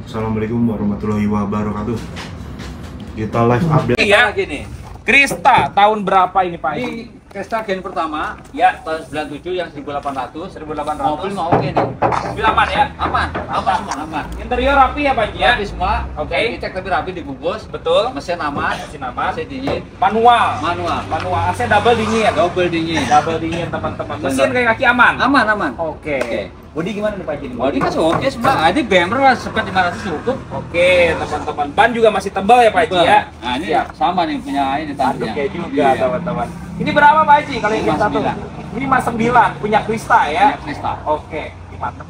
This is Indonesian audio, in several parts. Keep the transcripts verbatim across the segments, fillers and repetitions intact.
Assalamualaikum warahmatullahi wabarakatuh. Kita live update. Iya gini. Krista tahun berapa ini Pak? Ini Krista gen pertama, Ya, tahun sembilan puluh tujuh yang seribu delapan ratus. seribu delapan Mobil ratus. mau oke nih. Mobil aman ya? Aman, aman semua aman. Interior rapi ya Pak Ji ya? Rapi semua. Oke. Kita cek tapi rapi dibungkus. Betul. Mesin aman, Mesin aman. mesin dingin, Manual. manual, Manual. A C double dingin. double dingin. Double dingin teman-teman. Mesin kayak kaki aman. Aman, aman. Oke. Oke. Bodi gimana nih Pak Ji? Bodi kan oke semua. Ah, ini bemper lah sepet lima ratus cukup. Oke teman-teman. Ban juga masih tebal ya Pak Ji ya? Nah, ini Siap. sama nih punya ini Tanduk tanduknya. ya juga Iya. teman-teman. Ini berapa Pak Ji kalau yang lima satu? sembilan. Ini Mas sembilan punya Krista ya? Punya Krista. Oke. lima enam.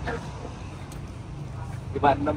lima enam.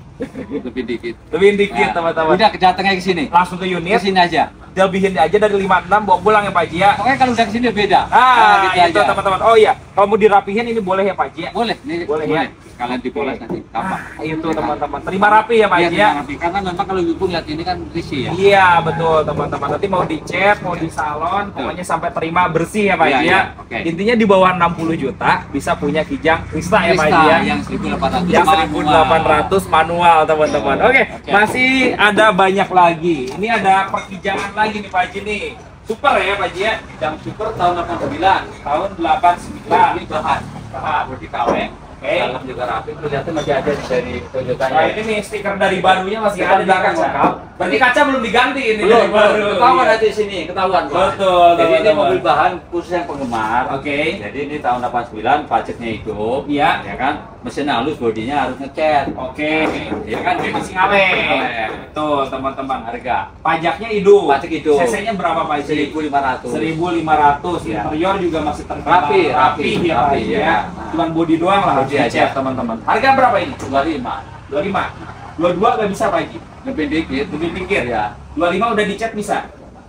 Lebih dikit. Lebih dikit Nah, teman-teman. Udah datangnya ke sini. Langsung ke Ke unit. sini aja. Lebihin aja dari lima enam bawa pulang ya Pak Ji ya? Pokoknya kalau udah ke sini beda. Ah, gitu itu aja. teman-teman. Oh iya, kalau mau dirapihin ini boleh ya Pak Ji ya? Boleh, ini Boleh, boleh. ya? Kalian dipoles nanti. Gampang. Ah, itu teman-teman. Terima rapi ya Pak Iya, Ji ya? rapi. Karena memang kalau ibu lihat ini kan risih ya. Iya, betul teman-teman. Nanti mau dicat, mau di salon, pokoknya sampai terima bersih ya Pak Iya, Ji iya. ya? Oke. Intinya di bawah enam puluh juta bisa punya Kijang Krista ya Pak Ji Krista ya? yang seribu delapan ratus. Yang seribu delapan ratus manual teman-teman. Oke, Oke. masih ada banyak lagi. Ini ada perkijangan lagi nih Pak Ji nih. Super ya Pak Ji ya? Yang super tahun delapan puluh sembilan. Tahun delapan puluh sembilan. Ini bahan. Bahan bodi kaleng. Oke. Dalam juga rapi. Lihatnya masih ada di dari Toyota. Nah ini nih stiker dari barunya masih Stiker ada di belakang kaca. lengkap. Berarti kaca belum diganti ini Belum, dari baru. ketahuan Iya. ada di sini, ketahuan. Pak. Betul, Jadi ini teman-teman. mobil bahan khusus yang penggemar. Oke. Jadi ini tahun delapan puluh sembilan, pajaknya hidup. Iya. Ya kan? Mesin halus, bodinya harus ngecat. Oke. Ya kan? Finishing awet. Awet. Betul teman-teman. Harga Pajaknya hidup. Pajak hidup. C C-nya berapa Pak Ji? seribu lima ratus. seribu lima ratus. Ya. Interior juga masih terkenal Rapi, rapi, ya Pak rapi, Ji ya. ya. Cuman body doang lah. Body harus aja. dicat, teman-teman. Harga berapa ini? dua puluh lima. dua puluh lima. dua puluh dua nggak bisa Pak Ji? Lebih dikit. Lebih pikir Ya. dua puluh lima udah dicat bisa?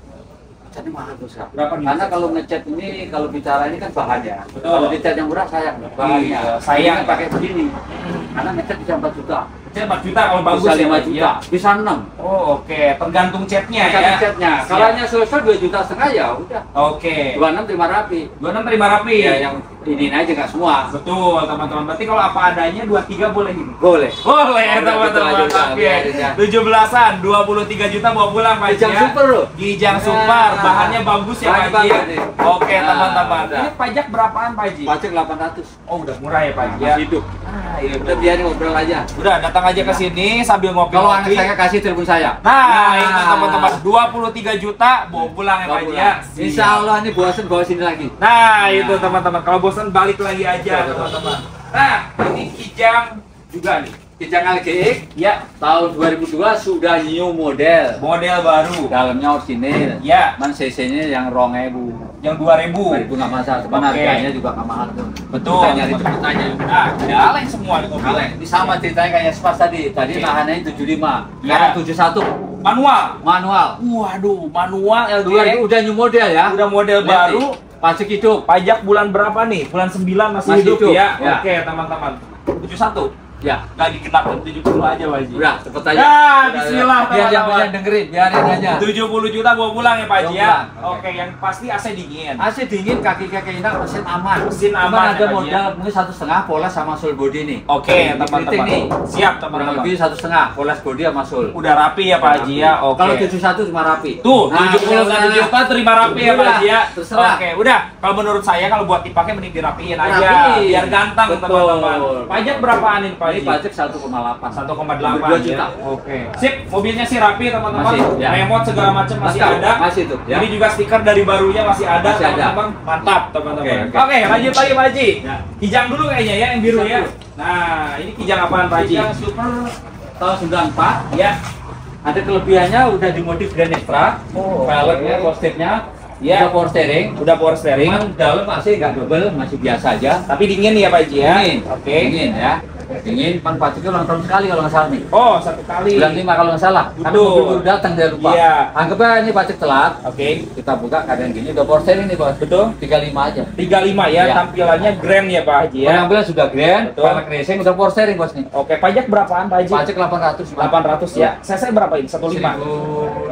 Jadi mahal tuh Kak. Berapa nih? Karena kalau ngecat ini kalau bicara ini kan bahan ya. Betul. Kalau dicat yang murah sayang bahannya. Iya, sayang. Ini kan pakai begini. Karena ngecat bisa empat juta. Cat empat juta kalau bagus Bisa ya, lima Pak Ji, juta, ya? bisa enam. Oh oke, tergantung catnya Kalau ya. catnya, Siap. kalau hanya selesai dua juta setengah ya udah. Oke. dua puluh enam terima rapi. dua puluh enam terima rapi. Ya yang ini aja nggak semua. Betul teman-teman. Berarti kalau apa adanya dua puluh tiga boleh ini. Boleh. Boleh Udah, teman-teman. gitu aja, Oke. biarin ya. tujuh belasan, dua puluh tiga juta bawa pulang Pak Ji Kijang ya. super loh. Kijang Nah. super, bahannya bagus ya Bahannya Pak Ji. ya? bagus nih. Oke Nah, teman-teman. udah. Ini pajak berapaan Pak Ji? Pajak delapan ratus. Oh udah murah ya Pak Ji ya. Masih hidup. Ah, iya, Udah biarin ngobrol aja. Udah datang aja ke sini sambil ngopi. Kalau anak saya kasih telepon saya. Nah, itu teman-teman dua puluh tiga juta bawa pulang ya Pak Ji ya. Insya Allah ini bosan bawa sini lagi. Nah, itu teman-teman. Kalau bosan balik lagi aja, teman-teman. Nah, ini Kijang juga nih. Kijang L G X Ya, tahun dua ribu dua sudah new model. model baru. Dalamnya orisinil. Ya, Man C C-nya yang rong ewu. yang dua ribu. dua ribu nggak masalah, cuman Oke. harganya juga nggak mahal tuh. Betul. Kita nyari cepet aja. Nah, kaleng semua nih mobil. Kaleng. Ini sama ceritanya kayak Spas tadi. Tadi Oke. nahannya tujuh puluh lima. Ya. Sekarang tujuh puluh satu. Manual. Manual. Waduh, manual L G dua ribu udah new model ya. Udah model Lihat baru. nih, pajak hidup. Pajak bulan berapa nih? Bulan sembilan masih, Masih hidup, hidup, ya. ya. Oke, teman-teman. tujuh puluh satu. Ya. Nggak dikenapkan tujuh puluh aja, Pak Ji. Udah, cepet aja. Ya, Udah, bismillah, udah. Biar yang teman-teman. punya dengerin, biarin aja. tujuh puluh juta bawa pulang ya Pak Ji ya. Bawa pulang. Oke, yang pasti A C dingin. A C dingin, kaki-kaki enak, mesin aman. Mesin Cuman aman, ada ya, Pak, modal mungkin satu setengah poles sama sul body nih. Oke, Ini teman-teman. kritik nih. Siap, Kurang teman-teman. lebih satu setengah poles body sama sul. Udah rapi ya Pak Ji ya. Oke. Kalau tujuh puluh satu cuma rapi. Tuh, Nah, tujuh puluh satu udah, juta terima rapi ya Pak Udah, Ji ya. terserah. Oke, udah. Kalau menurut saya kalau buat dipakai mending dirapiin aja Rapiin. biar ganteng Betul. teman-teman. Pajak berapaan ini Pak Ini Ji? pajak satu koma delapan. satu koma delapan dua juta. ya. Oke. Sip, mobilnya sih rapi teman-teman. Masih, ya. Remote segala macam masih Masih, ada. masih tuh, ya. Ini juga stiker dari barunya masih ada Masih ada. teman-teman. Mantap teman-teman. Oke, Oke, oke. lanjut lagi Pak Ji. Ya. Kijang dulu kayaknya ya yang biru Kijang ya. dulu. Nah, ini kijang apaan Pak Ji? Yang super tahun sembilan puluh empat. Ya. Ada kelebihannya udah dimodif Grand Extra. Oh, Velgnya, oke. post-tipnya, Ya. udah power steering. Udah power steering. Cuman dalam masih nggak double, masih biasa aja. Tapi dingin ya Pak Ji ya. Dingin, Oke. dingin ya. Dingin, pan pajaknya ulang tahun sekali kalau nggak salah nih. Oh, satu kali. Bulan lima kalau nggak salah. Tapi Betul. mobil baru datang saya lupa. Iya. Anggapnya ini pajak telat. Oke. Kita buka keadaan gini, udah power steering nih bos. Betul. tiga puluh lima aja. tiga puluh lima ya, Iya. tampilannya grand ya Pak Haji ya. Penampilan sudah grand, Betul. velg racing, udah power steering bos nih. Oke, pajak berapaan Pak Haji? Pajak delapan ratus. delapan ratus ya. C C berapa ini? satu koma lima. seribu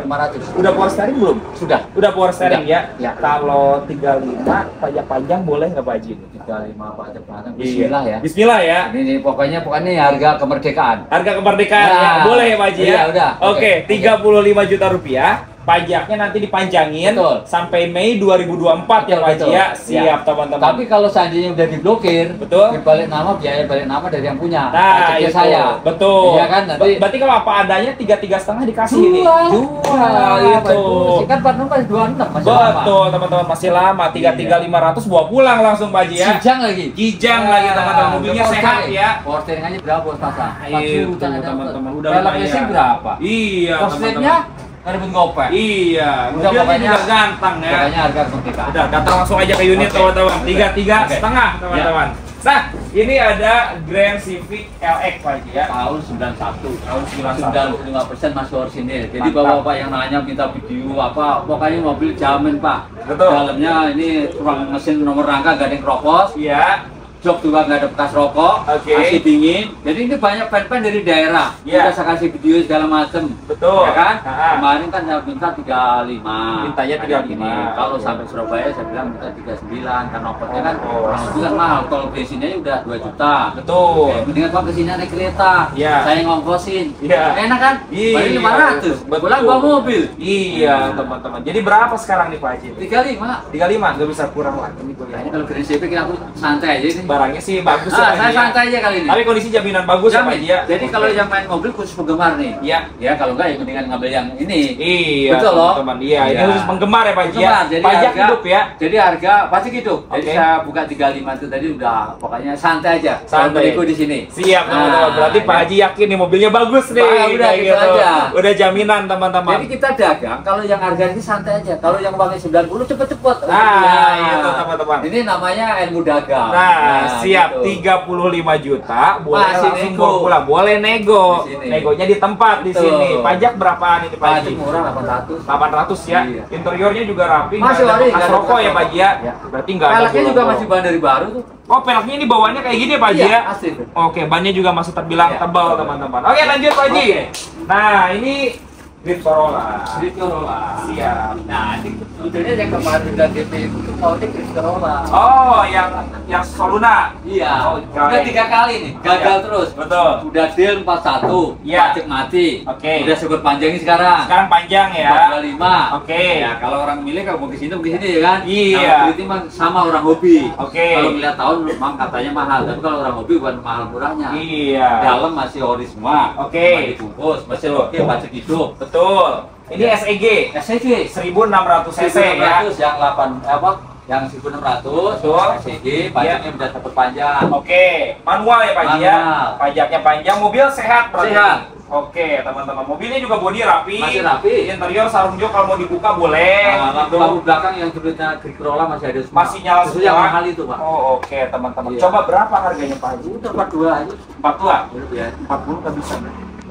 lima ratus. Udah power steering belum? Sudah. Udah power steering Udah. ya? Ya. Kalau tiga puluh lima pajak panjang boleh nggak Pak Haji? tiga puluh lima pajak panjang. Iya. Bismillah ya. Bismillah ya. Ini, ini pokoknya pokoknya harga kemerdekaan. Harga kemerdekaan Nah, ya. Boleh ya Pak Haji ya? iya, udah. Oke, Oke. tiga puluh lima juta rupiah. Pajaknya nanti dipanjangin Betul. sampai Mei dua ribu dua puluh empat ya Betul, Pak Haji betul. ya. Ya. Siap teman-teman. Tapi kalau seandainya udah diblokir, Betul. dibalik nama, biaya balik nama dari yang punya. Nah, Pajaknya itu. saya. Betul. Iya kan, nanti- Ber- Berarti kalau apa adanya tiga tiga setengah dikasih ini. Dua. Dua. Dua, Itu. Kan partner masih dua puluh enam masih lama. Betul teman-teman, masih lama. Tiga tiga lima ratus bawa pulang langsung Pak Haji ya. Kijang lagi. Kijang Ya, lagi teman-teman. Mobilnya power sehat steering. ya. Power steering aja berapa bos pasang? Itu teman-teman udah Peleknya sih berapa? Iya Kosletnya ngerebut gopek. Iya, Udah, mobilnya pokoknya- juga ganteng ya. Pokoknya harga kemerdekaan. Udah, datang langsung aja ke unit Oke. teman-teman. Tiga tiga Oke. setengah teman-teman. Nah, ini ada Grand Civic L X Pak Haji ya. Tahun sembilan puluh satu. Tahun sembilan puluh satu. sembilan puluh lima persen masih orisinil. Jadi Mantap. bapak-bapak yang nanya minta video apa, pokoknya mobil jamin Pak. Betul. Dalamnya ini ruang mesin nomor rangka gak ada yang keropos. Iya. Jok juga nggak ada bekas rokok, Oke. A C dingin. Jadi ini banyak fan-fan dari daerah. Iya. Kita saya kasih video segala macam. Betul. Ya kan? Ha-ha. Kemarin kan saya minta tiga puluh lima. Mintanya tiga puluh lima. Kalau Oke. sampai Surabaya saya bilang minta tiga puluh sembilan karena ongkosnya kan Oh. orang lebih kan mahal. Kalau bensinnya udah dua juta. Betul. Oke, mendingan kalau kesini naik kereta. Iya. Saya ngongkosin. Iya. Enak kan? Iya. Balik lima ratus. Betul. Pulang bawa mobil. Iya teman-teman. Jadi berapa sekarang nih Pak Haji? tiga puluh lima. tiga puluh lima, nggak bisa kurang lagi nih Kayaknya kuliahnya. kalau Grand Civic aku santai aja nih. Barangnya sih bagus ya, Ah, Pak saya Haji ya. santai aja kali ini. Tapi kondisi jaminan bagus ya Pak Jamin. Haji ya. Jadi kalau yang main mobil khusus penggemar nih. Iya. Ya kalau enggak ya mendingan ngambil yang ini. Iya, Betul loh. teman-teman. Iya, ini Iya. khusus penggemar ya Pak Haji ya. Penggemar, jadi Pajak harga- hidup ya. Jadi harga pasti gitu. Jadi Oke. saya buka tiga puluh lima itu tadi udah pokoknya santai aja. Santai. Beriku di sini. Siap teman-teman. Nah, Berarti Pak ya. Haji yakin nih mobilnya bagus nih. Bah, udah, kayak gitu aja. Udah jaminan teman-teman. Jadi kita dagang kalau yang harga ini santai aja. Kalau yang uangnya sembilan puluh cepet-cepet. Nah, itu teman-teman. Ini namanya ilmu dagang. Nah, siap gitu. tiga puluh lima juta, boleh Masih langsung nego. bawa pulang. Boleh nego. Di sini. Negonya di tempat di Betul. sini. Pajak berapaan ini Pak Pajak Haji? murah delapan ratus. delapan ratus ya. Iya. Interiornya juga rapi, nggak Masih ada ori, bekas nggak ada rokok bekas ya Pak Haji ya. Ya. Berarti nggak ada Peleknya juga bolong-bolong. masih bahan dari baru tuh. Oh, peleknya ini bawaannya kayak gini Pak Haji Iya, ya? asli. Oke, bannya juga masih terbilang Iya. tebal teman-teman. Oke, lanjut Pak Haji. Oke. Nah, ini Grand Corolla. Grand Corolla. Siap. Nah, ini sebetulnya yang kemarin udah D P itu maunya Grand Corolla. Oh, yang yang Soluna. Iya, Oh, udah keren. tiga kali nih, gagal Iya. terus. Betul. Udah deal empat satu, Iya. pajak mati. Oke. Udah syukur panjangin sekarang. Sekarang panjang ya. empat dua lima. Oke. Ya, kalau orang milih kalau mau ke sini mau ke sini ya kan. Iya. Nah, mobil ini mah sama orang hobi. Oke. Kalau melihat tahun memang katanya mahal, tapi kalau orang hobi bukan mahal murahnya. Iya. Dalam masih ori semua. Oke. Cuma dibungkus, mesin Betul. oke, pajak hidup. Betul. Ini Ya. S E G S C G seribu enam ratus cc ya. yang delapan apa? Yang seribu enam ratus, Betul. S C G, pajaknya udah tetap panjang. Oke, manual ya Pak Haji ya. Manual. Pajaknya panjang, mobil sehat berarti. Sehat. Oke, teman-teman. Mobilnya juga bodi rapi. Masih rapi. Interior sarung jok kalau mau dibuka boleh. Nah, gitu. lampu belakang yang sebelumnya Grand Corolla masih ada semua. Masih nyala Itu semua. yang mahal itu, Pak. Oh, oke, teman-teman. Iya. Coba berapa harganya Pak Haji? Itu empat dua aja. empat puluh. Ya. empat puluh nggak bisa.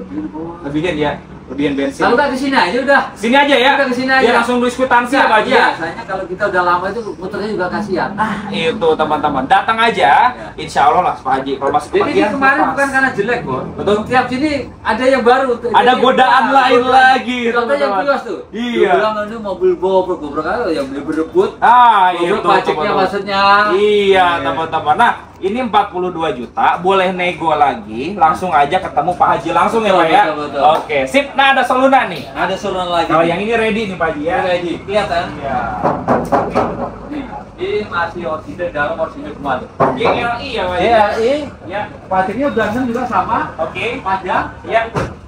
Lebihin ya. Lebihin bensin. Kalau nggak ke sini aja udah. Sini aja ya. Udah kesini aja. Biar langsung beli kwitansi ya Pak Haji ya. Iya, soalnya kalau kita udah lama itu muternya juga kasihan. Nah, itu teman-teman. Datang aja. Ya. Insya Allah lah Pak Haji. Kalau masih Jadi ini kebagian, kemarin lepas. bukan karena jelek, Bos. Betul. Tiap sini ada yang baru. Ada Jadi, godaan nah, lain godaan. lagi, Contohnya yang teman-teman. kios tuh. Iya. Dia bilang ini mobil bobrok, bobrok aja yang beli berebut. Ah, itu Bobrok pajaknya teman-teman. maksudnya. Iya, Iya. teman-teman. Nah, ini empat puluh dua juta, boleh nego lagi, langsung aja ketemu Pak Haji langsung ya Betul, Pak ya. betul, betul. Oke, sip. Nah, ada Soluna nih. Ada soluan lagi. Kalau yang ini ready nih Pak Haji ya. Ready. Kelihatan? Ya. Nih, ini masih orisinil dalam orisinil kemarin. Y L I ya Pak Haji. Iya, ini Ya. pajaknya belakang juga sama. Oke. Pajak. Ya.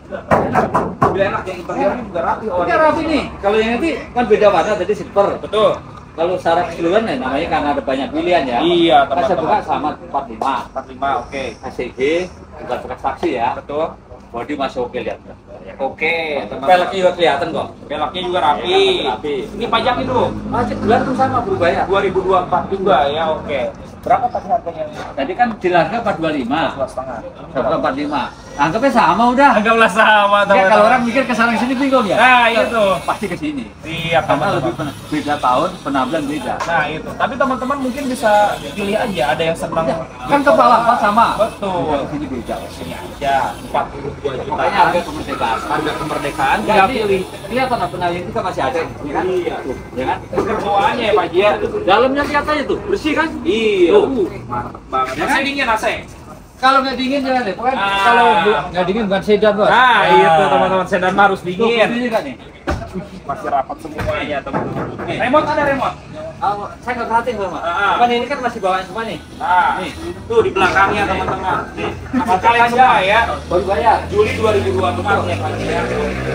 Mobil enak yang interiornya juga rapi. Oh, Ini rapi nih. Kalau yang ini kan beda warna tadi silver. Betul. Kalau secara keseluruhan ya namanya karena ada banyak pilihan ya. Iya, Kan saya teman-teman. buka sama empat puluh lima. empat puluh lima, oke. A C G bukan bekas saksi ya. Betul. Body masih oke lihat. Oke, teman-teman. Peleknya juga kelihatan kok. Peleknya juga rapi. Iya, rapi. Ini pajak itu Pajak bulan tuh sama berubah ya. dua ribu dua puluh empat juga ya, oke. Berapa tadi harganya? Tadi kan di harga empat dua lima. Dua setengah. Berapa empat puluh lima. Anggapnya sama udah. Anggaplah sama Ya, kalau orang mikir ke sana sini bingung ya. Nah, itu. Pasti ke sini. Iya, Karena lebih teman-teman. pen- beda tahun, penampilan beda. Nah, itu. Tapi teman-teman mungkin bisa pilih aja, ada yang senang. Kan kepala apa sama. Betul. Ke sini beda. Sini aja, empat puluh dua juta. Makanya harga kemerdekaan harga kemerdekaan Ya, tinggal ini pilih. kelihatan apa nah ini kan masih ada, ya kan? Iya. Ya kan? Seger bawaannya ya Pak Haji ya. Dalamnya lihat aja tuh, bersih kan? Iya. Tuh. Mantap banget. Ya Masih kan? dingin A C. Kalau nggak dingin jangan deh, pokoknya Ah. kalau bu- nggak dingin bukan sedan bos. Nah, itu teman-teman sedan mah harus Tuh, dingin. ini kan nih. Masih rapat semuanya teman-teman. Remote ada remote. Oh, saya nggak perhatiin sama. Ah. Kan ini kan masih bawaan semua nih. Nah, Nih. tuh di belakangnya teman-teman. Nih, masih kalian semua ya. Baru bayar. Juli dua ribu dua puluh empat ya Pak Haji ya.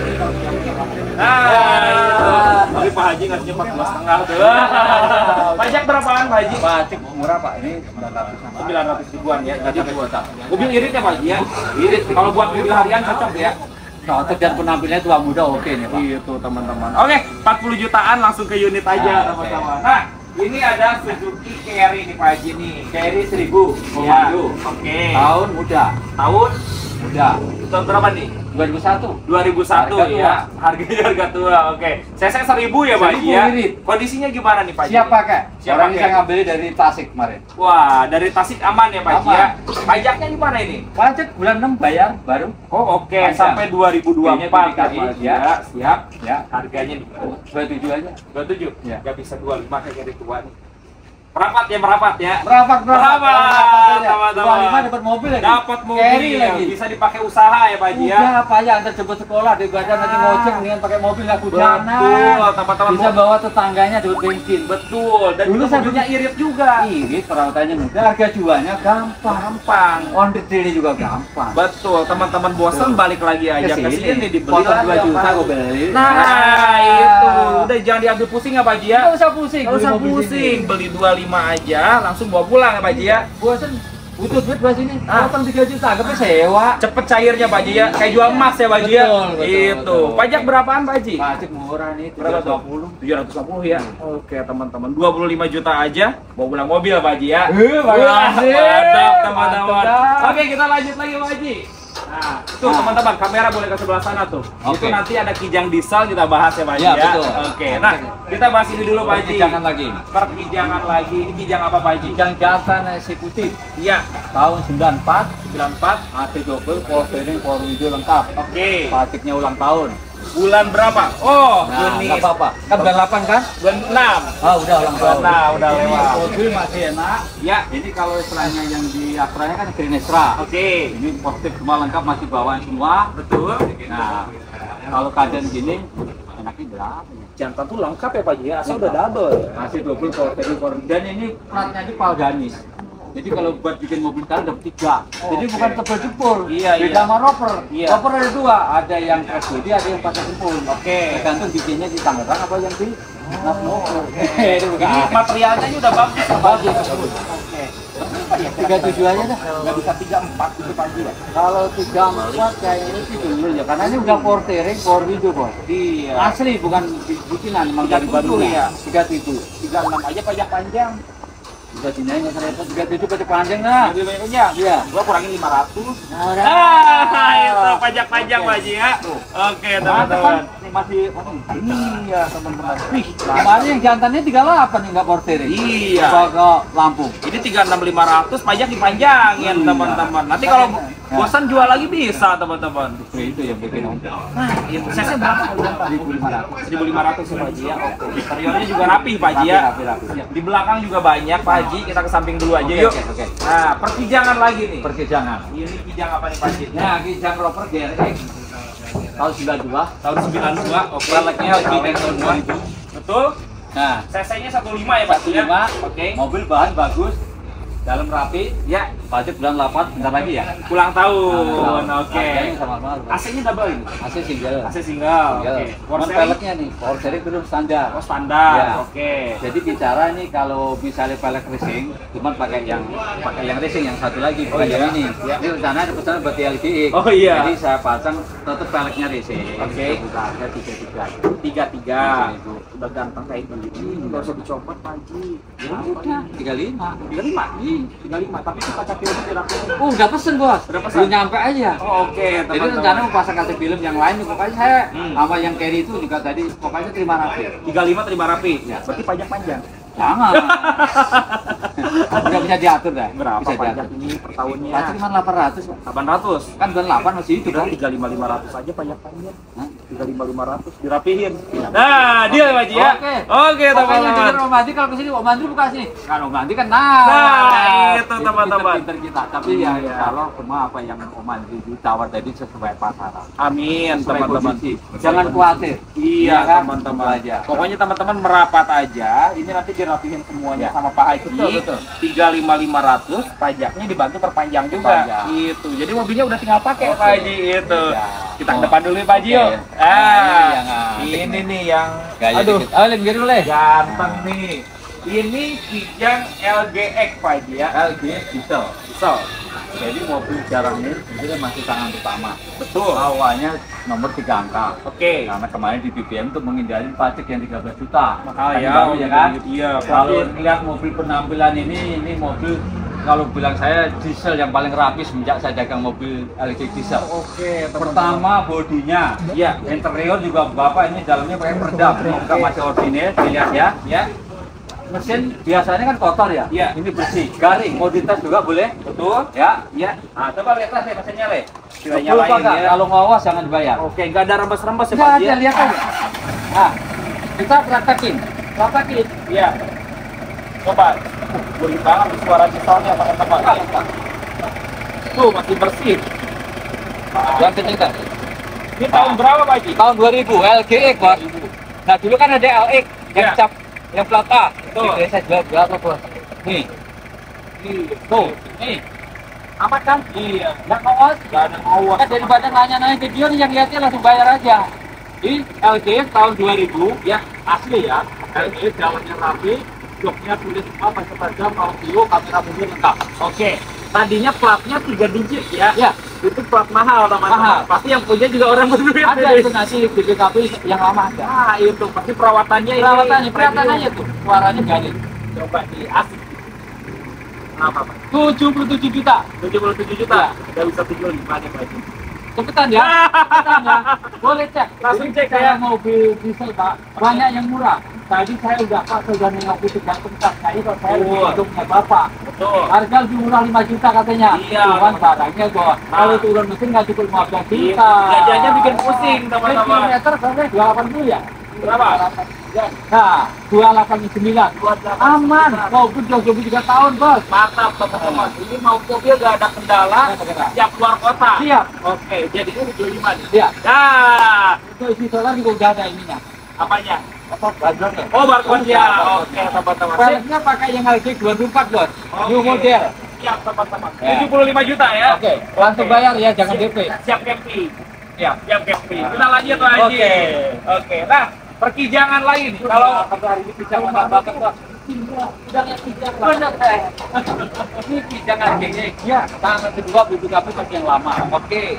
Nah, Ya. tapi Pak Haji ngasihnya empat belas setengah tuh. Pajak berapaan Pak Haji? Pajak murah pak, ini sembilan ratus. sembilan ratus ribuan ya. Nggak sampai dua tahun. Mobil irit ya Pak Haji ya? Irit. Kalau buat mobil harian cocok ya. Cocok dan penampilannya tua muda oke nih pak. Gitu teman-teman. Oke, empat puluh jutaan langsung ke unit aja Ah, teman-teman. Nah, ini ada Suzuki Carry nih Pak Haji nih. Carry seribu, Ya. komando. Oke. Tahun muda, Tahun muda. tahun berapa nih? dua ribu satu. dua ribu satu Harga tua. ya. Harganya harga tua. Oke. C C seribu ya Pak Haji seribu ya. irit. Kondisinya gimana nih Pak Haji? Siap pakai. Siap Orang ini pakai. saya ngambil dari Tasik kemarin. Wah, dari Tasik aman ya Pak Haji Aman. ya. Pajaknya gimana ini? Pajak bulan enam bayar baru. Oh, oke, Panjang. sampai dua ribu dua puluh empat Kayaknya Pak Haji. ya. Ya, siap. Ya, Harganya di dua puluh tujuh aja. dua puluh tujuh. Ya. Nggak bisa dua puluh lima kayak dari tua nih. Merapat ya, merapat ya. Merapat Merapat, teman-teman. teman-teman. dua puluh lima dapat mobil lagi. Dapat mobil Carry ya, lagi. bisa dipakai usaha ya Pak Haji ya. Udah apa ya, antar jemput sekolah daripada nanti ngojek mendingan pakai mobil nggak hujanan. Betul, teman-teman. Bisa bawa tetangganya dapat bensin. Betul, dan Dulu dulu saya mobilnya irit juga. Irit perawatannya mudah, harga jualnya gampang. Gampang. On detailnya juga gampang. Betul, teman-teman bosan balik lagi aja ke sini dibeli potong aja, dua juta Pak. gue beli. Nah, itu udah jangan diambil pusing ya Pak Haji ya. Nggak usah pusing. Nggak usah beli mobil pusing, sini. beli dua puluh lima aja langsung bawa pulang ya Pak Haji ya. Bosan, butuh duit buat sini. Ah. Potong tiga juta, tapi sewa. Cepet cairnya Pak Haji ya, kayak jual emas ya Pak Haji ya. Betul, betul, Itu. betul. Pajak berapaan Pak Haji? Pajak murah nih, Berapa tuh? tiga ratus dua puluh. tujuh ratus lima puluh ya. Oke, teman-teman. dua puluh lima juta aja bawa pulang mobil Pak Haji ya. Eh, Wah, makasih. mantap teman-teman. Mantap, dah. Oke, kita lanjut lagi Pak Haji. Nah, tuh Nah. teman-teman, kamera boleh ke sebelah sana tuh. Itu Oke. nanti ada kijang diesel kita bahas ya Pak Haji Ya, ya. betul. Oke, nah kita bahas ini dulu Pak Haji. Jangan lagi. Perkijangan lagi. Ini kijang apa Pak Haji? Kijang jantan si putih Iya, tahun sembilan puluh empat, sembilan puluh empat. A T double, power steering, power window lengkap. Oke. Pajaknya ulang tahun. Bulan berapa? Oh, Nah, Juni. nggak apa-apa. Kan bulan delapan kan? Bulan enam. Ah, udah ulang tahun. Nah, udah Ini lewat. mobil masih enak. Ya. Ini kalau istilahnya yang di Astranya kan Green Extra. Oke. Ini positif semua lengkap, masih bawaan semua. Betul. Nah, kalau keadaan gini, enaknya berapa ya? Jantan tuh lengkap ya Pak Haji ya, asal udah double. Masih double power steering, power dan ini platnya di Paldanis. Jadi kalau buat bikin mobil kalian dapat tiga. Jadi Oke. bukan tebal jempol. Iya, Beda iya. sama roper. Iya. Roper ada dua, ada yang press body, ada yang pakai jempol. Oke. Tergantung bikinnya di Tangerang apa yang di Nasmoker. Ini bukan. Ini materialnya ini udah bagus ya Pak Haji. Bagus. Oke. Tiga tujuh aja dah. Nggak bisa tiga empat gitu Pak Haji ya? Kalau tiga empat kayaknya sih dulu ya, karena ini udah power steering, power window bos. Iya. Asli bukan bikinan, memang dari tiga tujuh Bandung ya? Tiga tujuh. tiga enam aja pajak panjang. Udah sini aja nggak repot. Tiga tujuh pada panjang lah. Lebih banyak panjang. Iya. Gua kurangin lima ratus. Nah, Ah, itu pajak panjang Pak Haji ya. Oke, Mantap kan? teman-teman. Ini masih Iya, teman-teman. Wih, kemarin yang jantannya tiga puluh delapan nih nggak power steering. Iya. Bawa ke Lampung. Ini tiga enam lima ratus pajak dipanjangin Iya. teman-teman. Nanti kalau bosan jual lagi bisa teman-teman. Itu yang bikin om. Nah, itu C C berapa kalau jantan? seribu lima ratus. seribu lima ratus ya Pak Haji ya. Oke. Interiornya juga rapi Pak Haji ya. Rapi, rapi, rapi. Di belakang juga banyak Pak Haji. Kita ke samping dulu aja Oke, yuk. oke, oke. Nah, perkijangan lagi nih. Pergi jangan. Ini kijang apa nih Pak Haji? Nah, kijang roper G R X tahun sembilan puluh dua. Tahun sembilan puluh dua. Oke. Peleknya Tahun lebih dari tahun dua ribu. Betul. Nah, C C-nya satu koma lima ya Pak Haji ya. lima. Oke. Mobil bahan bagus, dalam rapi. Ya, Pajak bulan delapan bentar lagi ya. ulang tahun. Nah, Oke. harganya sama sama. A C-nya double ini. A C single. A C single. Single. Oke. Cuman Power steering? peleknya nih, power steering belum standar. Oh, standar. Ya. Oke. Jadi bicara nih kalau misalnya pelek racing, cuman pakai yang pakai yang racing yang satu lagi bukan Oh, yang iya? ini. Ya. Ini rencana ada pesanan buat L G X. Oh, iya. Jadi saya pasang tetap peleknya racing. Oke. Buka harga tiga tiga. Tiga tiga. Itu. Udah ganteng kayak gini. Nggak usah dicopot Pak Haji. Ya udah, tiga lima. Tiga lima. Tiga lima. Tapi itu kaca film dirapiin. Oh, udah pesen bos. Udah pesen? Belum nyampe aja. Oh, oke Jadi teman-teman. rencana mau pasang kaca film yang lain, pokoknya saya Hmm. sama yang carry itu juga tadi pokoknya terima rapi. Tiga lima terima rapi. Ya. Berarti pajak panjang. Jangan. Nggak bisa diatur dah. Berapa Bisa pajak diatur. ini per tahunnya? Pajak cuma delapan ratus. delapan ratus. Kan bulan delapan masih itu kan. tiga lima lima ratus aja pajak pajak. Hah? tiga lima lima ratus dirapihin. Nah, dia Pak Haji ya. Oke. Oke, Pokoknya teman-teman. dengar Om Andi kalau kesini Om Andi buka sini. Kan Om Andi kan nah. Nah, itu teman-teman. Pinter kita. Tapi ya Iya. kalau semua apa yang Om Andi ditawar tadi sesuai pasaran. Amin, Sesuai teman-teman. kondisi. Jangan khawatir. Iya, kan? teman-teman. Itu aja. Pokoknya teman-teman merapat aja. Ini nanti dirapihin semuanya sama Pak Haji. Betul, betul. tiga lima lima ratus pajaknya dibantu perpanjang juga. Perpanjang. Gitu. Jadi mobilnya udah tinggal pakai Oke. Pak Haji itu. Ya. Kita ke Oh. depan dulu ya Pak Haji yuk. Oke. Ah, Nah, ini yang ini nih yang Gaya aduh, dikit. Oh, lebih dulu deh. ganteng nih. Ini Kijang L G X Pak Haji ya. L G diesel. Diesel. Jadi mobil jarang ini ini masih tangan pertama. Betul. Awalnya nomor tiga angka. Oke. Karena kemarin di B B M untuk menghindari pajak yang tiga belas juta. Mahal Kan ya, baru ya kan? iya. Kalau lihat mobil penampilan ini, ini mobil kalau bilang saya diesel yang paling rapi semenjak saya dagang mobil L G diesel. Oke, Pertama bodinya, Iya. interior juga bapak ini dalamnya pakai peredam, bukan masih ordinary, dilihat ya. ya. Mesin biasanya kan kotor ya, Iya. ini bersih, garing, mau dites juga boleh, Betul. ya. Ya. Nah, coba lihat tes mesinnya le. Kita Lupa nyalain nggak? ya. Kalau ngawas jangan dibayar. Oke, nggak ada rembes-rembes ya Nggak Pak Haji. ada, ya? lihat aja. Nah, kita praktekin, praktekin. Iya. Coba. Gurih banget tuh suara dieselnya teman-teman. Tuh masih bersih. Yang kenceng. Ini tahun berapa Pak Haji? Tahun dua ribu L G X bos. Nah dulu kan ada L X yang Iya. cap yang plat A. Betul. Ini saya jual berapa bos? Nih, Nih, tuh, nih. Amat kan? Iya. Nggak ngawas. Nggak ada awas. Kan daripada nanya-nanya video nih yang lihatnya langsung bayar aja. Di L G X tahun dua ribu ya asli ya. L G X jalannya rapi, joknya tulis semua, pakai peredam, audio, kamera mobil lengkap. Oke. Tadinya platnya tiga digit ya. Ya, Itu plat mahal teman-teman. Mahal. Pasti yang punya juga orang berduit. ada itu nanti di B P K B yang lama ada. Ah, itu pasti perawatannya ini Perawatannya, kelihatan premium. aja tuh, suaranya garing. Coba di asik. Kenapa Pak? tujuh puluh tujuh juta. tujuh puluh tujuh juta. Udah bisa tujuh puluh lima nih Pak Haji. Cepetan ya, cepetan ya. Boleh cek. Langsung Jadi cek saya ya. mobil diesel Pak, banyak yang murah. Tadi saya udah Pak, saya udah nengok itu gantung tas. Nah itu saya lebih Betul. untungnya Bapak. Betul. Harga lebih murah lima juta katanya. Iya. Cuman barangnya gua. Kalau turun mesin nggak cukup lima belas juta. Gajiannya bikin pusing teman-teman. Kilometer sampai dua ratus delapan puluh ya. Berapa? Nah, dua ratus delapan puluh sembilan. Aman. Mobil dua puluh tiga tahun bos. Mantap teman-teman. Ini mau mobil gak ada kendala. Nggak ada kendala. Siap keluar kota. Siap. Oke, jadi ini tujuh puluh lima nih. Iya. Nah, Itu isi solar juga udah ada ininya. apanya? Apa backgroundnya? Oh, barcode ya. Oke, teman-teman. Peleknya pakai yang L G dua ribu empat bos, Oke. new model. Siap teman-teman. Ya. tujuh puluh lima juta ya. Oke, langsung bayar ya, jangan D P. Siap camping. Ya. Siap camping. Kita lanjut Pak Haji. Oke. Oke. Nah, perkijangan lain kalau Kalau hari ini pisang mana banget bos? Udah lihat pisang bener eh. Ini pisang L G X ya. Tangan kedua B P K B masih yang lama. Oke.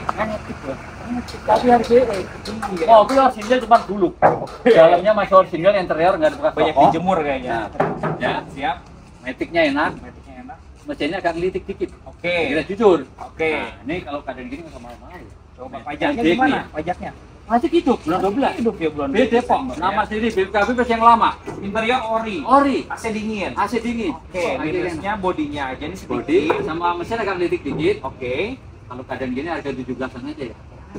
Tapi L G X. Mobil orisinil cuma dulu. Dalamnya masih orisinil, interior nggak ada bekas banyak toko. dijemur kayaknya. Nah, ya, Siap. metiknya enak, Metiknya enak. mesinnya agak ngelitik dikit. Oke. Kita jujur. Oke. Nah, ini kalau keadaan gini nggak sama malu. Coba pajaknya L G X gimana? nih. Pajaknya. Masih hidup, bulan dua belas. Hidup ya bulan. B Depok, nama sendiri B P K B versi yang lama. Interior ori. Ori, A C dingin. A C dingin. Oke, minusnya bodinya aja nih sedikit. Bodi sama mesin agak ngelitik dikit. Oke. Kalau keadaan gini harga tujuh belasan aja ya.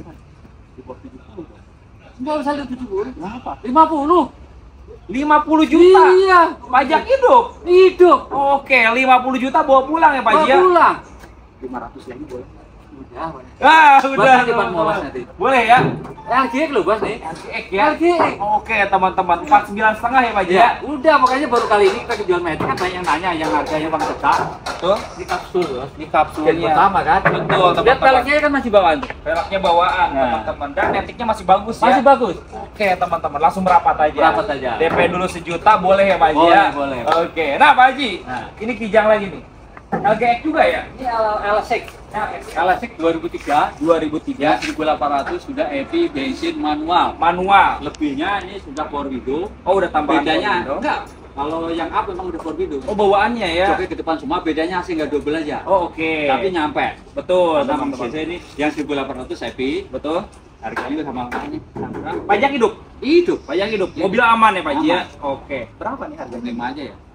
Di bawah tujuh puluh. Enggak usah lihat tujuh puluh. Berapa? lima puluh. lima puluh juta. Iya. Pajak hidup. Hidup. Oke, lima puluh juta bawa pulang ya Pak Haji. Bawa ya? pulang. lima ratus lagi boleh. Udah. Ah, Buat udah. nanti Pak Molas nanti. Boleh ya? L G X loh bos nih. L G X ya. L G X. Oke, teman-teman. empat puluh sembilan setengah ya Pak Haji. Ya, udah makanya baru kali ini kita jual metik kan banyak yang nanya yang harganya bang tetap. Betul. Di kapsul bos. Di kapsulnya. Yang pertama kan. Betul, Lihat teman-teman. peleknya kan masih bawaan tuh. Velgnya bawaan, Nah. teman-teman. Dan netiknya masih bagus ya. Masih bagus. Oke, teman-teman. Langsung merapat aja. Merapat aja. D P dulu sejuta boleh ya Pak Haji Boleh, ya? boleh. Oke. Nah, Pak Haji. Nah. Ini kijang lagi nih. L G X juga ya? Ini L S X. L S X dua ribu tiga. dua ribu tiga Ya, seribu delapan ratus sudah E V bensin manual. manual. Lebihnya ini sudah four window. Oh, udah tambahan Bedanya window. enggak. Kalau yang up memang udah four window. Oh, bawaannya ya. Joknya ke depan semua, bedanya asing nggak double aja. Oh, oke. Tapi nyampe. Betul, Sama teman-teman. mesin ini yang seribu delapan ratus E V, Betul. harganya juga sama halnya. Pajak hidup. Hidup. Pajak hidup. Mobil aman ya Pak Haji ya? Aman. Oke. Berapa nih harganya? lima aja ya.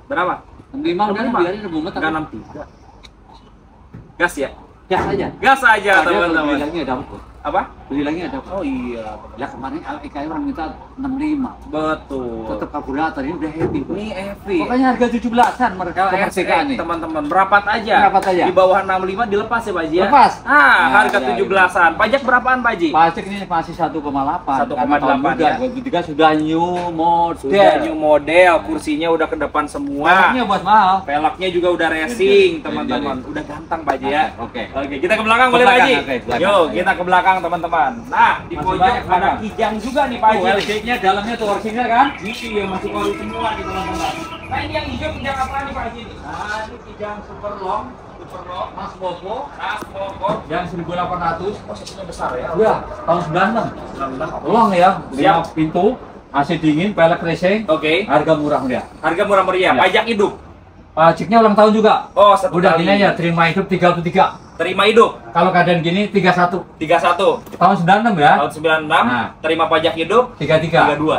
Berapa? enam puluh lima udah enam puluh lima. biarin rebumet. Enggak enam puluh tiga. Gas ya? Gas aja. Gas aja Ada beli teman-teman. lagi ada apa? Apa? Beli lagi ada apa? Oh iya. Ya kemarin I K I orang minta enam puluh lima. Betul. Tetap karburator ini udah happy. Bos. Ini Evi. Pokoknya harga tujuh belasan mereka kemerdekaan nih. Teman-teman, berapat aja. Berapat aja. Di bawah enam puluh lima dilepas ya Pak Haji ya? Lepas. Ah, Nah, harga ya, tujuh belasan. Pajak berapaan Pak Haji? Pajak ini masih satu koma delapan. satu koma delapan ya. dua ribu tiga sudah new model. Sudah new model, kursinya udah ke depan semua. Peleknya buat mahal. Pelaknya juga udah racing, teman-teman. Udah ganteng Pak Haji ya. Oke. Oke, kita ke belakang Ke boleh Pak belakang, Haji? oke, belakang. Yo, kita ke belakang teman-teman. Nah, di Masih pojok banyak ada belakang. kijang juga nih Pak Oh, Haji. L C-nya dalamnya tuh original kan? Iya, masih ori semua nih teman-teman. Nah, ini yang hijau kijang apa nih Pak Haji? Nah, ini kijang super long, super long, Mas Bobo Mas Bobo. yang seribu delapan ratus. Oh, sisinya besar ya. Iya, tahun sembilan puluh enam. Long ya, lima pintu, A C dingin, pelek racing, Oke. harga murah meriah. Harga murah meriah, Ya. pajak hidup. Pajaknya ulang tahun juga. Oh, satu Udah kali. gini aja, terima hidup tiga puluh tiga. Terima hidup Kalau keadaan gini tiga puluh satu. tiga puluh satu. Tahun sembilan puluh enam ya. Tahun sembilan puluh enam, Nah. terima pajak hidup tiga puluh tiga. tiga puluh dua.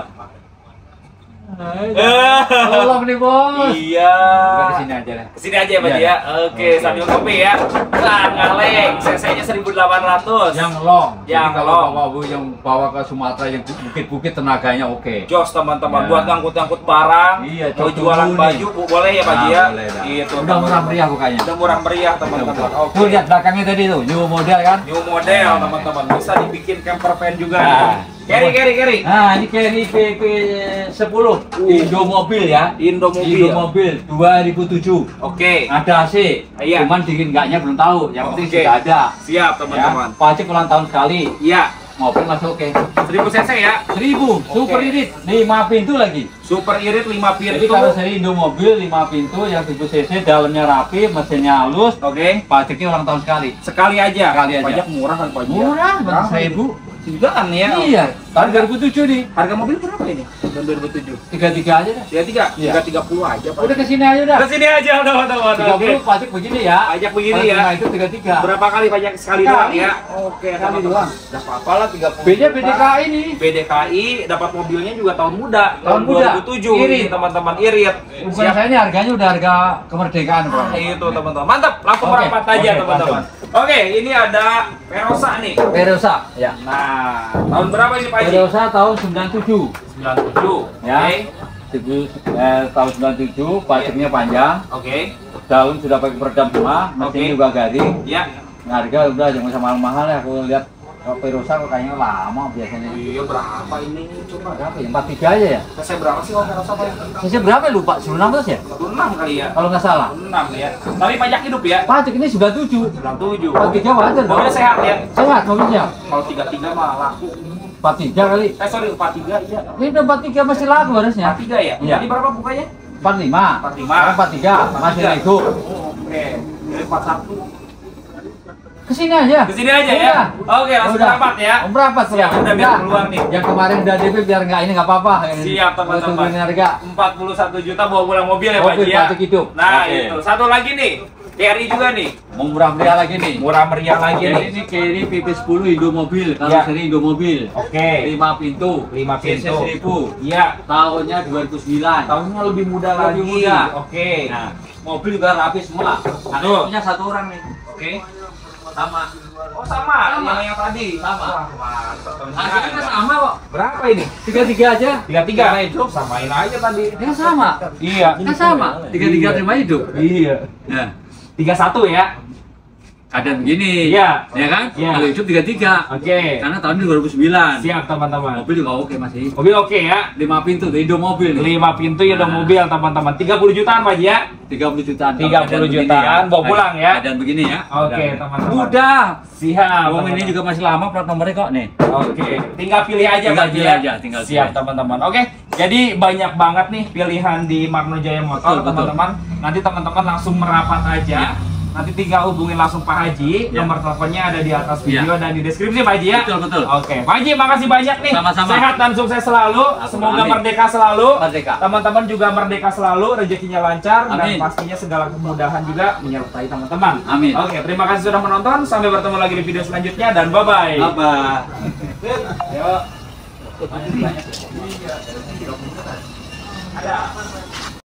Tolong nih bos. Iya. Udah kesini aja deh. Kesini aja ya Pak Iya, Haji ya. iya. Oke, Oke. sambil kopi ya. Wah, ngaleng. cc-nya seribu delapan ratus. Yang long. Yang Jadi kalau long. bawa bu yang bawa ke Sumatera yang bukit-bukit tenaganya oke. Jos teman-teman, Ya. buat ngangkut-ngangkut barang, Iya, mau cocok jualan dulu baju, nih. Bu, boleh ya Pak Haji Nah, ya? boleh dah. Gitu. Udah murah meriah bukannya. Udah murah meriah teman-teman. Oke. Tuh lihat belakangnya tadi tuh, new model kan? New model teman-teman, bisa dibikin camper van juga. Nah. Carry, carry, carry. Nah, ini Carry P P sepuluh Indo Mobil ya. Indo Mobil. Indo Mobil dua ribu tujuh. Oke. Ada A C. Iya. Cuman dingin enggaknya belum tahu. Yang penting Oke. sudah ada. Siap teman-teman. Ya. Pajak ulang tahun sekali. Iya. Mobil masih oke. seribu cc ya. seribu, super irit, lima pintu lagi. Super irit lima pintu. Jadi kalau seri Indo Mobil lima pintu yang seribu cc, dalamnya rapi, mesinnya halus, Oke. pajaknya ulang tahun sekali. Sekali aja. Sekali aja. Pajak murah kan Pak Haji? Murah, Berapa seribu. Jutaan ya. Iya, tahun dua ribu tujuh nih. Harga mobil berapa ini? Tahun dua ribu tujuh. tiga puluh tiga aja dah. tiga tiga, Iya. tiga tiga puluh aja Pak. Udah kesini aja dah. Ke sini aja teman-teman. tiga puluh Oke. pajak begini ya. Pajak begini Kalau ya. cuma itu tiga puluh tiga. Berapa kali pajak sekali Sekali. doang ya? Oke, Sekali teman-teman. doang. Udah apa-apa lah tiga puluh. B D B D K I ini. B D K I dapat mobilnya juga tahun muda. Tahun muda. dua ribu tujuh. Irit. Ini teman-teman irit. Bukan saya ini harganya udah harga kemerdekaan, Bro. Nah, itu teman-teman. Mantap, langsung Oke, merapat aja oke, teman-teman. Oke, ini ada Verosa nih. Verosa. Ya. Nah, tahun berapa ini Pak Haji? Verosa tahun sembilan puluh tujuh. sembilan puluh tujuh. Ya. Oke. Tujuh- eh, tahun sembilan puluh tujuh, pajaknya panjang. Oke. Daun sudah pakai peredam semua, mesin Oke. juga garing. Ya. Harga udah jangan usah mahal-mahal ya. Aku lihat kalau Verosa kok kayaknya lama biasanya. Iya, berapa ini? Coba. Berapa ya? empat puluh tiga aja ya? Saya berapa sih kalau Verosa Pak? Saya berapa ya, lupa? seribu enam belas ya? enam kali ya. Kalau nggak salah. enam ya. Tapi pajak hidup ya. Pajak ini sembilan puluh tujuh. sembilan puluh tujuh. empat puluh tiga wajar dong. Mobilnya sehat ya. Sehat mobilnya. Kalau tiga puluh tiga mah laku. empat puluh tiga kali. Eh sorry, empat puluh tiga iya. Ini udah empat puluh tiga masih laku harusnya. empat puluh tiga ya? Iya. Jadi berapa bukanya? empat puluh lima. empat puluh lima. empat puluh tiga masih nego. Oh, oke. Jadi empat puluh satu. Kesini aja. Ke sini aja ya. Udah. Oke, langsung Udah. merapat ya. Merapat Siap, udah biar keluar nih. Yang kemarin udah D P biar nggak ini nggak apa-apa. Siap teman-teman. Turunin harga. empat puluh satu juta bawa pulang mobil ya Pak Mobil Haji ya. pajak hidup. Nah, Oke. itu. Satu lagi nih. Carry juga nih. Mau murah meriah lagi nih. Murah meriah lagi Jadi nih. ini Carry P P sepuluh Indo Mobil, kalau Ya. seri Indo Mobil. Oke. lima pintu. lima pintu. seribu. Iya. Tahunnya dua ribu sembilan. Tahunnya lebih muda Lebih lagi. muda. Oke. Nah, mobil juga rapi semua. Nah, Tuh. punya satu orang nih. Oke. Sama. Oh, sama, Sama. yang yang tadi. Sama. Wah, mantap. Harganya sama kok. Berapa ini? tiga puluh tiga aja. tiga puluh tiga. Terima hidup. Samain aja tadi. Ya sama. Iya. Kan sama. tiga puluh tiga terima hidup. Iya. Nah, tiga puluh satu ya. keadaan begini. Iya. Ya kan? Iya. Kalau hidup tiga puluh tiga. Oke. Karena tahun dua ribu sembilan. Siap teman-teman. Mobil juga oke masih. Mobil oke ya. lima pintu, Indo Mobil nih. lima pintu ya udah Nah. mobil teman-teman. tiga puluh jutaan Pak Haji ya. tiga puluh jutaan. tiga puluh Keadaan begini jutaan, ya. bawa pulang ya. Keadaan begini ya. Oke, Udah. teman-teman. Udah. Siap. Wong ini teman-teman. juga masih lama plat nomornya kok nih. Oke, tinggal pilih aja Tinggal Pak Haji pilih ya. aja, tinggal Siap pilih. teman-teman. Oke, jadi banyak banget nih pilihan di Magno Jaya Motor Betul, betul. teman-teman. Nanti teman-teman langsung merapat aja. Ya. Nanti tinggal hubungin langsung Pak Haji. Ya. Nomor teleponnya ada di atas Ya. video dan di deskripsi Pak Haji ya. Betul, betul. Oke, Pak Haji makasih banyak nih. Sama-sama. Sehat dan sukses selalu. Semoga Amin. merdeka selalu. Merdeka. Teman-teman juga merdeka selalu, rezekinya lancar dan Amin. pastinya segala kemudahan juga menyertai teman-teman. Amin. Oke, terima kasih sudah menonton. Sampai bertemu lagi di video selanjutnya dan bye bye. Apa? Yuk. Ada.